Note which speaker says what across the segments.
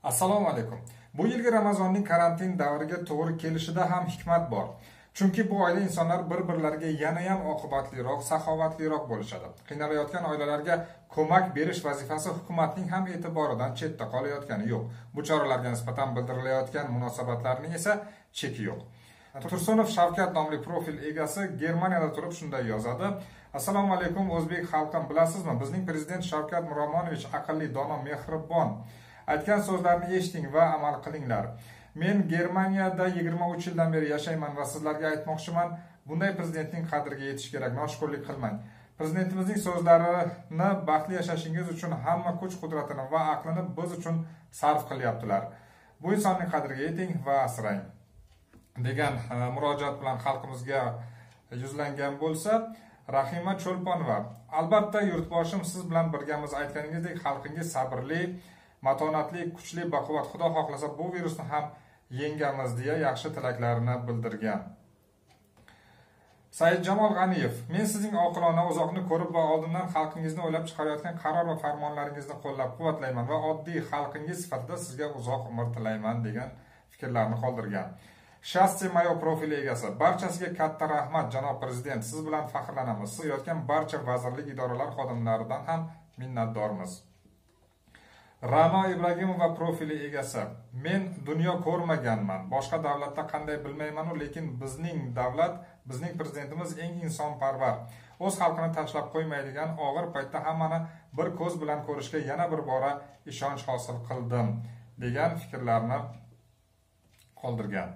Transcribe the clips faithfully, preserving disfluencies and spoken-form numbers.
Speaker 1: Assalomu alaykum. Bu yilgi Ramazonning karantin davriga to'g'ri kelishida ham hikmat bor. Chunki bu oyda insonlar bir-birlariga yana ham oqibatliroq, saxovatliroq bo'lishadi. Qiynalayotgan oilalarga ko'mak berish vazifasi hukumatning ham e'tiboridan chetda qolayotgani yo'q. Bu choralarga nisbatan bildirilayotgan munosabatlarning esa cheki yo'q. Tursunov Shavkat nomli profil egasi Germaniyada turib shunday yozadi: Assalomu alaykum o'zbek xalqim, bilasizmi, bizning prezident Shavkat Miromonovich aqlli, dono, mehribon. Aytgan so'zlarni eshiting va amal qilinglar. Men Germaniyada yigirma uch yildan beri yashayman va sizlarga aytmoqchiman, bunday prezidentning qadriga yetish kerak, noshukrlik qilmang. Prezidentimizning so'zlarini baxtli yashashingiz uchun hamma kuch-qudratini va aqlini biz uchun sarf qilyaptilar. Bu insonning qadriga yeting va asrang degan murojaat bilan xalqimizga yuzlangan bo'lsa, Rahima Cho'lponova: albatta yurtboshim, siz bilan birgamiz. Aytganingizdek, xalqingiz sabrli, matonatli, kuchli, baquvvat. Xudo xohlasa bu virusni ham yengamiz deya yaxshi tilaklarini bildirgan. Saidjamol G'aniyev: men sizning oqilona, uzoqni ko'rib va oldindan xalqingizni o'ylab chiqarayotgan qaror va farmonlaringizni qo'llab-quvvatlayman va oddiy xalqingiz sifatida sizga uzoq umr tilayman degan fikrlarni qoldirgan. Shasti Mayo profili egasi: barchasiga katta rahmat janob prezident, siz bilan faxrlanamiz. Siz yotgan barcha vazirlik, idoralar xodimlaridan ham minnatdormiz. Ra'no Ibragimova profili egasi: men dunyo ko'rmaganman, boshqa davlatda qanday bilmayman, lekin bizning davlat, bizning prezidentimiz eng insonparvar, o'z xalqini tashlab qo'ymaydigan, og'ir paytda hammani bir ko'z bilan ko'rishga yana bir bora ishonch hosil qildim degan fikrlarni qoldirgan.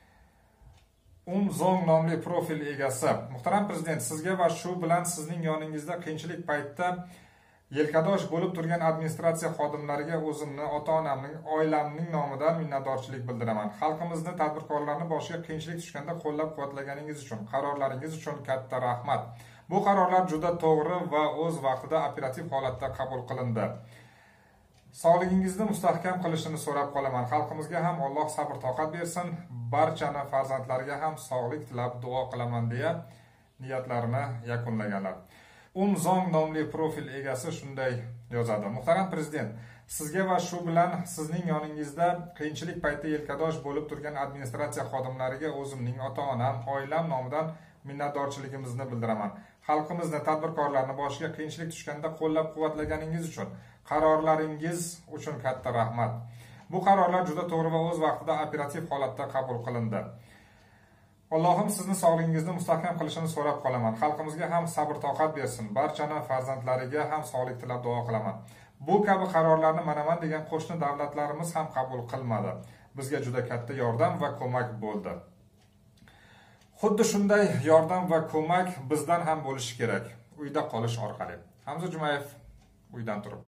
Speaker 1: Um Zong nomli profil egasi: muhtaram prezident, sizga va shu bilan sizning yoningizda qiyinchilik paytda yelkadosh bo'lib turgan administratsiya xodimlariga o'zimni, ota-onamning, oilamning nomidan minnatdorchilik bildiraman. Xalqimizni, tadbirkorlarni boshiga qiyinchilik tushganda qo'llab-quvvatlaganingiz uchun, qarorlaringiz uchun katta rahmat. Bu qarorlar juda to'g'ri va o'z vaqtida operativ holatda qabul qilindi. Sog'ligingizni mustahkam qilishini so'rab qolaman. Xalqimizga ham Alloh sabr toqat bersin, barchani farzandlariga ham sog'lik tilab duo qilaman deya niyatlarini yakunlaganlar. Um Zong nomli profil egasi shunday yozadi: muhtaram prezident, sizga va shu bilan sizning yoningizda qiyinchilik paytida yelkadosh bo'lib turgan administratsiya xodimlariga o'zimning, ota-onam, oilam nomidan minnatdorchiligimizni bildiraman. Xalqimizni, tadbirkorlarni boshiga qiyinchilik tushganda qo'llab-quvvatlaganingiz uchun, qarorlaringiz uchun katta rahmat. Bu qarorlar juda to'g'ri va o'z vaqtida operativ holatda qabul qilindi. Allohim sizni sog'ligingizni mustahkam qilishini so'rab qolaman. Xalqimizga ham sabr toqat bersin, barchani farzandlariga ham sog'lik tilab duo qilaman. Bu kabi qarorlarni manaman degan qo'shni davlatlarimiz ham qabul qilmadi. Bizga juda katta yordam va ko'mak bo'ldi. Xuddi shunday yordam va ko'mak bizdan ham bo'lishi kerak, uyda qolish orqali. Hamza Jumayev, uydan turib.